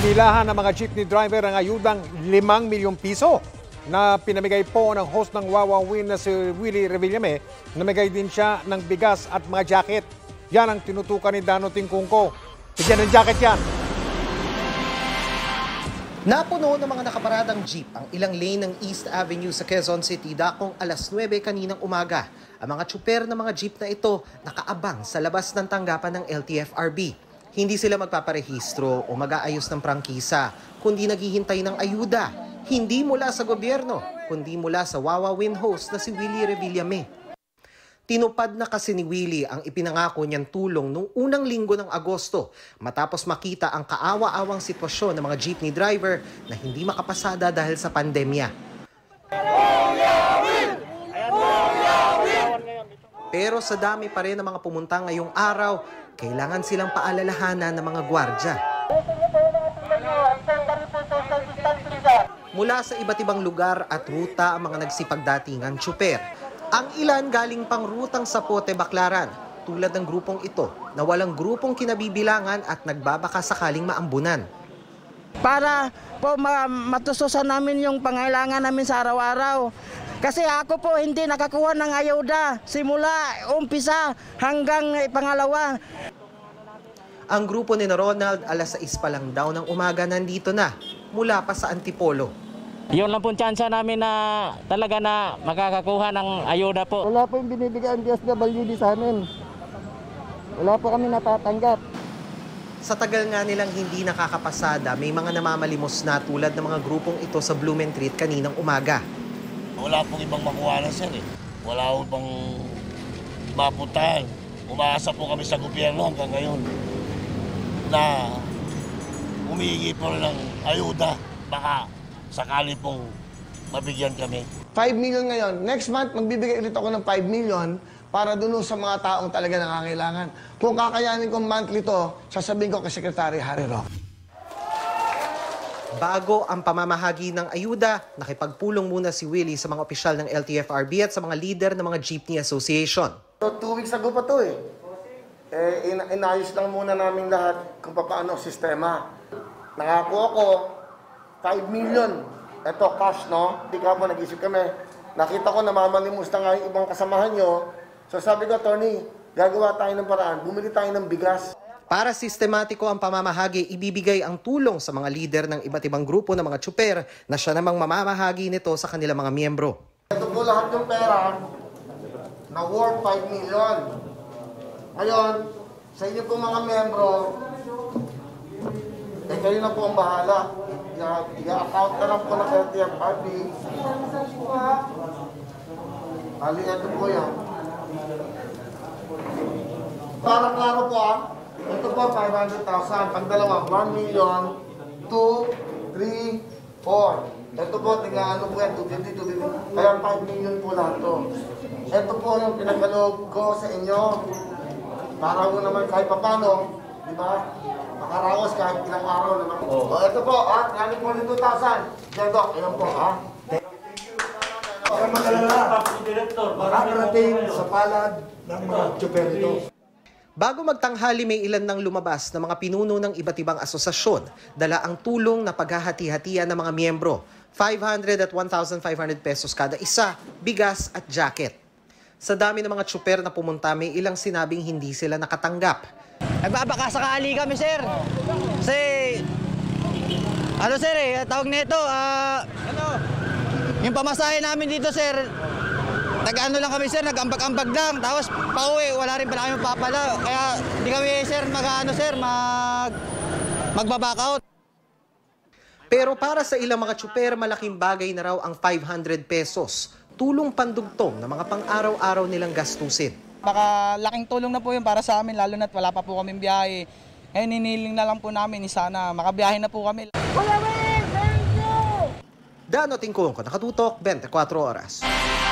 Pinilahan ng mga jeepney driver ang ayudang 5 milyong piso na pinamigay po ng host ng Wowowin na si Willie Revillame. Namigay din siya ng bigas at mga jacket. Yan ang tinutukan ni Dano Tingkungko. Bigyan ng jacket yan. Napuno ng mga nakaparadang jeep ang ilang lane ng East Avenue sa Quezon City dakong alas 9 kaninang umaga. Ang mga tsuper ng mga jeep na ito nakaabang sa labas ng tanggapan ng LTFRB. Hindi sila magpaparehistro o mag-aayos ng prangkisa, kundi naghihintay ng ayuda. Hindi mula sa gobyerno, kundi mula sa Wowowin host na si Willie Revillame. Tinupad na kasi ni Willie ang ipinangako niyang tulong noong unang linggo ng Agosto matapos makita ang kaawa-awang sitwasyon ng mga jeepney driver na hindi makapasada dahil sa pandemya. Pero sa dami pa rin ng mga pumunta ngayong araw, kailangan silang paalalahanan ng mga gwardya. Mula sa iba't ibang lugar at ruta ang mga nagsipagdatingan tsuper. Ang ilan galing pang rutang Sapote, Baclaran, tulad ng grupong ito na walang grupong kinabibilangan at nagbabaka sakaling maambunan. Para po matustusan namin yung pangailangan namin sa araw-araw. Kasi ako po hindi nakakuha ng ayuda simula umpisa hanggang pangalawa. Ang grupo ni Ronald alas 6 pa lang daw ng umaga nandito na mula pa sa Antipolo. Yun lang po tsansa namin na talaga na makakakuha ng ayuda po. Wala po yung binibigay ang DSWD sa amin. Wala po kami natatanggap. Sa tagal nga nilang hindi nakakapasada, may mga namamalimos na tulad ng mga grupong ito sa Blumentritt kaninang umaga. Wala pong ibang makuha na sir eh. Wala po ibang mapuntahan. Umaasa po kami sa gobyerno hanggang ngayon na humihingi po ng ayuda. Baka sakali pong mabigyan kami. 5 million ngayon. Next month, magbibigay ulit ako ng 5 million para dun sa mga taong talaga nangangailangan. Kung kakayanin kong monthly to, sasabihin ko kay Secretary Harry Roque. Bago ang pamamahagi ng ayuda, nakipagpulong muna si Willie sa mga opisyal ng LTFRB at sa mga leader ng mga Jeepney Association. So, 2 weeks ago pa to eh. Inayos lang muna namin lahat kung paano ang sistema. Nangako ako, 5 million. Ito, cash, no? Hindi ka po nag-isip kami. Nakita ko namamalimos na nga yung ibang kasamahan nyo. So sabi ko, Tony, gagawa tayo ng paraan. Bumili tayo ng bigas. Para sistematiko ang pamamahagi, ibibigay ang tulong sa mga leader ng iba't ibang grupo ng mga tsuper na siya namang mamamahagi nito sa kanilang mga miyembro. Ito po lahat ng pera na worth 5 million. Ngayon, sa inyo po mga miyembro, kayo na po ang bahala. I-account na lang po ng LTFRB. Hali, ito po yan. Para klaro po ito po 500,000. Pag dalawa, 1 million, 2, 3, 4. Ito po, tingnan po yan, 250, 250. Kaya 5 million po lahat to. Ito po yung pinagkaloob ko sa inyo. Para mo naman kahit papano, di ba? Makaraos kahit ilang araw naman. Ito po, galing po ng 2,000. Diyan, Dok, ilan po, Huwag magalala, makakarating sa palad ng mga tsuper ito. Bago magtanghali, may ilan nang lumabas na mga pinuno ng iba't ibang asosasyon, dala ang tulong na paghahati-hatian ng mga miyembro. 500 at 1,500 pesos kada isa, bigas at jacket. Sa dami ng mga tsuper na pumunta, may ilang sinabing hindi sila nakatanggap. Nagbabaka sakali kami, sir. Kasi, sir tawag nito, yung pamasahe namin dito, sir, nag-ano lang kami, sir, nag-ambag-ambag lang. Tapos, pauwi, wala rin pala kami papala. Kaya, hindi kami, sir, mag-back out. Pero para sa ilang mga tsuper, malaking bagay na raw ang 500 pesos. Tulong pandugtong na mga pang-araw-araw nilang gastusin. Baka laking tulong na po yun para sa amin, lalo na't wala pa po kaming biyahe. Ngayon, hiniling na lang po namin, sana makabiyahe na po kami. Dano Tingkungko, nakatutok, 24 oras.